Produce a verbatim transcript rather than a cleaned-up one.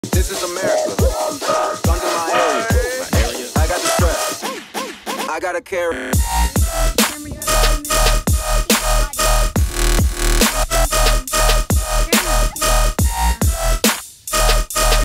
This is America. It's under my area. I got the strap. I gotta carry.